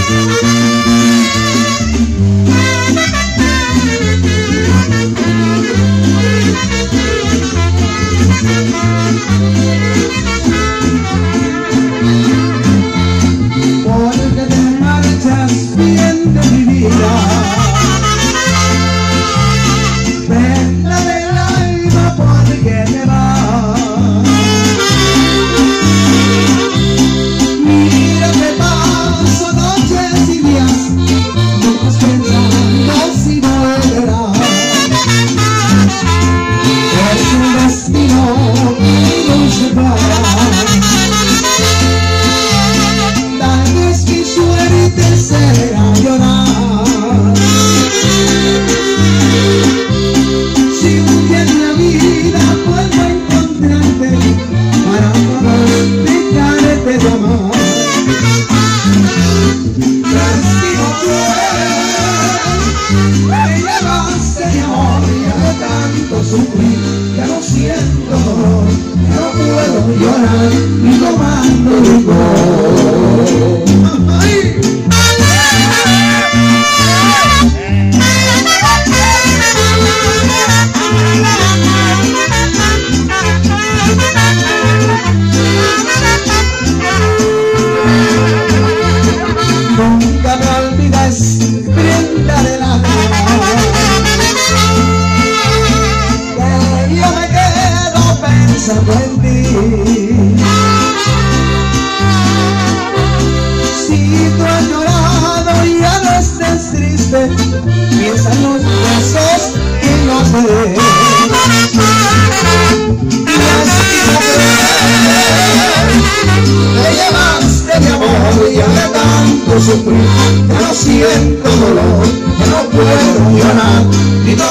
Porque te marchas bien de mi vida, pena del alma porque te vas. Mira que paso noches y días, noches pensando si volverás. Es un destino que nos separa. Tal vez mi suerte será llorar. Si un día en la vida vuelvo a encontrarte para poder dejarte de amar. Destino cruel, me llevaste mi amor y de tanto sufrir ya no siento dolor, no puedo llorar ni tomando licor. ¡Ay! Nunca me olvides, prenda del alma, que yo me quedo pensando en ti. Si tú has llorado y ya no estés triste, piensa en los besos que no te dé. Me llevaste mi amor y ya de tanto sufrir, ya no siento dolor, ya no puedo llorar, ni